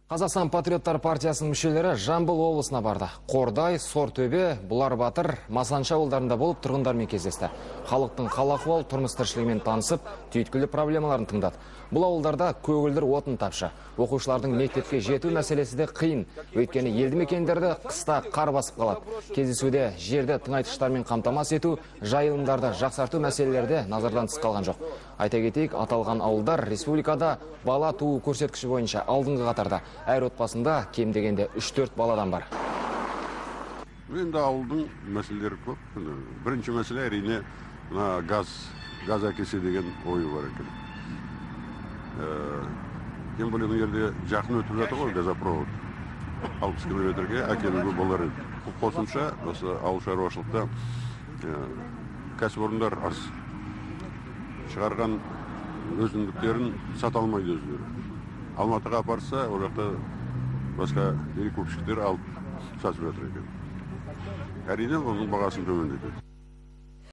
Қазақстан Патриоттар партиясының мүшелері Жамбыл облысына барды. Қордай, Сортөбе, Бұлар Батыр, Масаншы ауылдарында болып тұрғындармен кездесті. Халықтың хал-ахуал, тұрмыс-тіршілігімен танысып, түйткілі проблемаларын тыңдады. Бұл ауылдарда көгілдір отын тапшы. Оқушылардың мектепке жету мәселесі де қиын. Өйткені елді мекендерді қыста қар басып қалады. Кездесуде жерді тыңайтқыштармен қамтамасыз ету, жайылымдарды жақсарту мәселелері назардан тыс қалған жоқ. Айта кетейік, аталған ауылдар республикада бала туу көрсеткіші бойынша алдыңғы қатарда. Әр отбасында кем дегенде 3-4 баладан бар. Енді ауылдың мәселелері көп. Бірінші мәселе әрине газ әкелсе деген ойы бар екен. Тем более жерде жақын өтіп жатыр ғой газопровод. 60 километрге әкелуге болар еді. Қосымша осы ауыл шаруашылықта кәсіпорындар аз. Шығарған өзіндіктерін сата алмайды өздері. Алматыға апарса, ол жақта басқа перекупщиктер алып сатып жатыр екен. Әрине оның бағасын төмендетеді.